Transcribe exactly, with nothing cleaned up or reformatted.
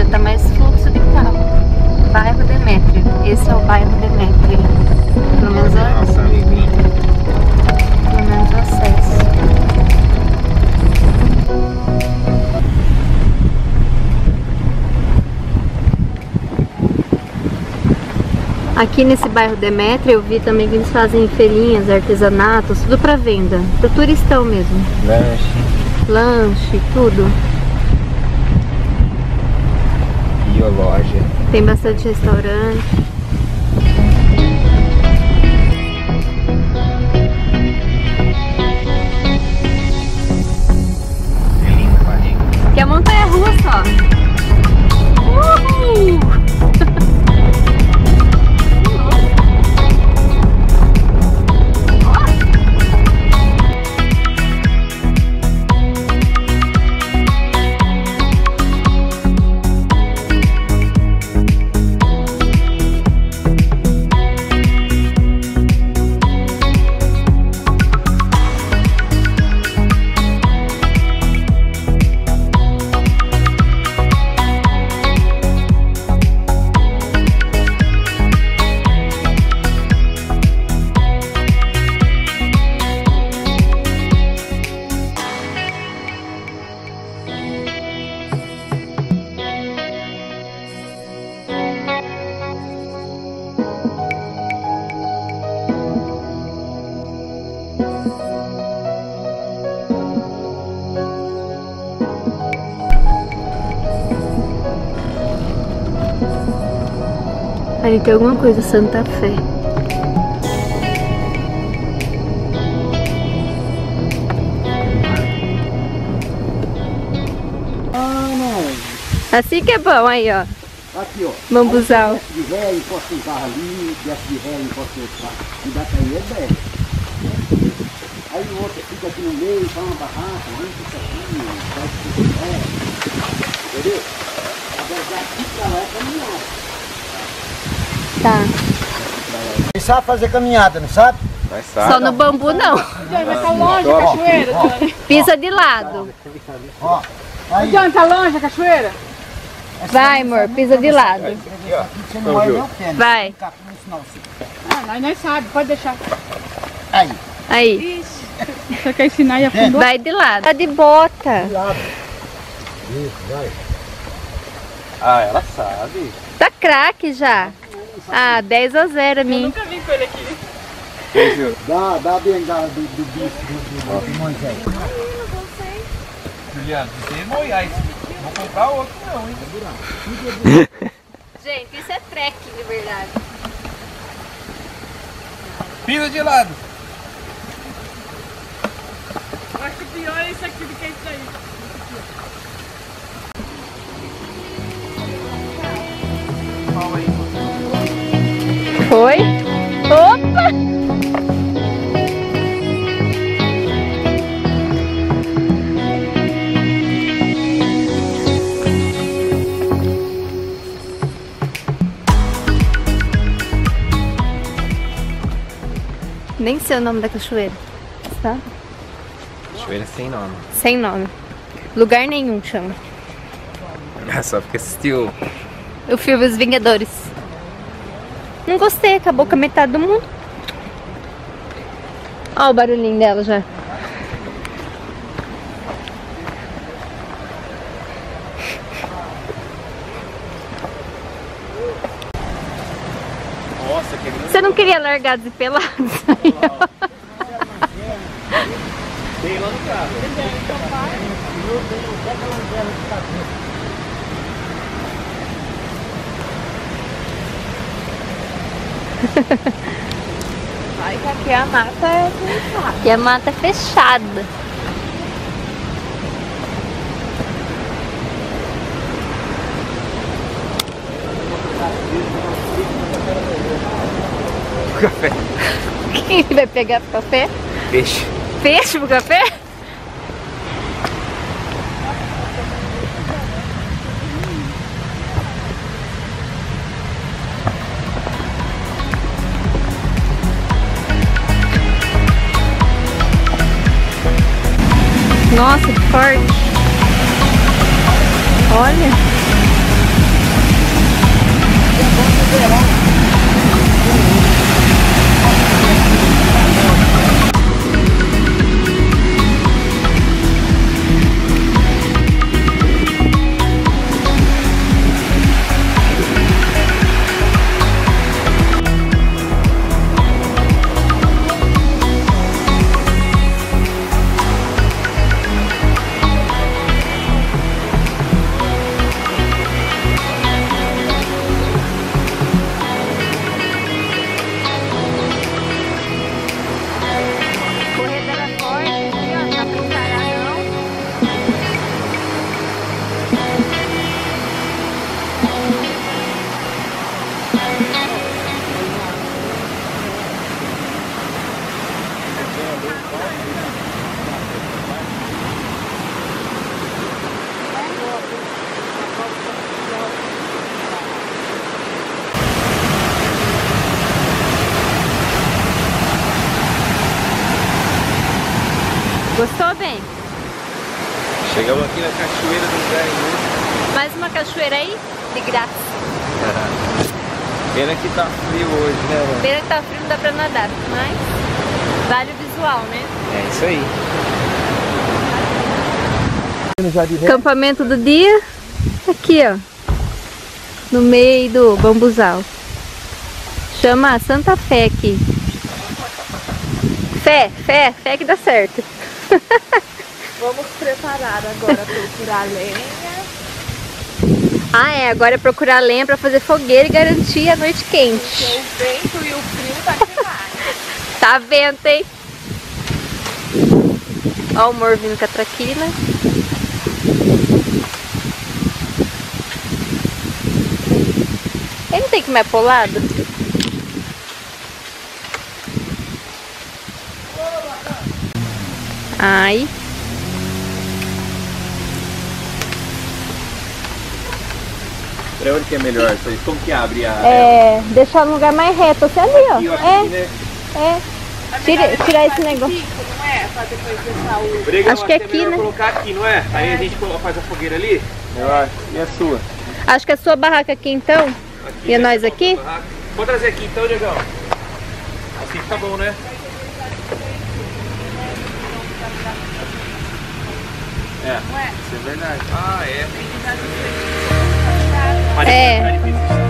tá mais fluxo de carro. Bairro Demétrio. Esse é o bairro Demétrio. Pelo menos a... Nossa, amiguinho. Pelo menos o acesso. Aqui nesse bairro Demétrio eu vi também que eles fazem feirinhas, artesanatos, tudo pra venda. Pro turistão mesmo. Lanche. Lanche, tudo. Biologia. Tem bastante restaurante. É lindo, Marinho. Que a montanha russa, ó. Uhul! Ali tem alguma coisa, Santa Fé. Ah, não. Assim que é bom, aí ó. Aqui, ó. Bambuzal. Desce de ré, encosta um carro ali, desce de ré, encosta outro carro. E dá cair é desce. Aí o outro fica aqui no meio, faz uma barraca, limpa isso aqui, faz o que quiser. Entendeu? Agora daqui pra lá é caminhada. Tá. Você sabe fazer caminhada, não sabe? Mas sabe. Só no bambu não. Mas tá longe a cachoeira, Johnny. Pisa de lado. Ó. Aí, Johnny, tá longe a cachoeira? Vai, amor, pisa de lado. você não vai nem o pé, né? Vai. Fica aqui no sinal, assim. Ah, nós nem sabe, pode deixar. Aí. Aí. Ixi, você quer ensinar e afundou? Vai de lado. Tá de bota. Isso, vai. Ah, ela sabe. Tá craque já. Ah, dez a zero a Eu mim. nunca vi com ele aqui. Beijo. Dá, dá a bengala do, do bicho do, do, do Moisés. Juliano, você molhar isso. Vou comprar outro não, hein? Gente, isso é trek de verdade. Pisa de lado. Acho que o pior é isso aqui do que isso aí. Foi? Opa! Nem sei o nome da cachoeira. Tá? Cachoeira sem nome. Sem nome. Lugar nenhum chama. É só porque assistiu. O filme Os Vingadores. Não gostei, acabou com a metade do mundo. Olha o barulhinho dela já. Nossa, que lindo. Você não queria largados e pelados aí, ó. Tem lá no carro. Ai, que aqui a mata é fechada. Aqui a mata é fechada. Café. Quem vai pegar pro café? Peixe. Peixe pro café? Nossa, que forte. Olha. Gostou, bem? Chegamos aqui na cachoeira do Garanhuns. Mais uma cachoeira aí, de graça. Pena que tá frio hoje, né, mano? Pena que tá frio, não dá pra nadar, mas vale o visual, né? É isso aí. Acampamento do dia, aqui ó, no meio do bambuzal. Chama Santa Fé aqui. Fé, fé, fé que dá certo. Vamos preparar agora, procurar lenha. Ah é, agora é procurar lenha pra fazer fogueira e garantir a noite quente. Porque o vento e o frio tá demais. Tá vento, hein? Ó o amor vindo com a traquina. Ele não tem que ir mais pro lado? Ai. Pra onde que é melhor? Como que abre a... É, deixar no lugar mais reto, assim ali, ó. Aqui, ó, É, aqui, né? é. Tira, tirar esse negócio. Não é? Pra depois deixar o... Brega, Acho que é é aqui, melhor né? colocar aqui, não é? Aí a gente faz a fogueira ali? Eu acho. E a sua? Acho que a sua barraca aqui então. Aqui, E a né? nós aqui? Vou trazer aqui então, Diegão. Assim fica bom, né? É, Não é? isso é verdade. Ah, é. Tem que dar de frente. É. Tá difícil.